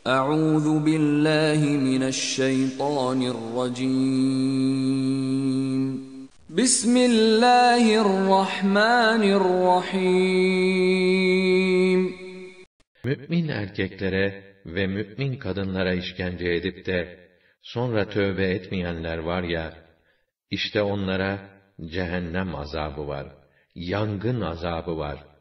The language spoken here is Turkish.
أعوذ بالله من الشيطان الرجيم. بسم الله الرحمن الرحيم. Mümin erkeklere ve mümin kadınlara işkence edip de sonra tövbe etmeyenler var ya, işte onlara cehennem azabı var, yangın azabı var.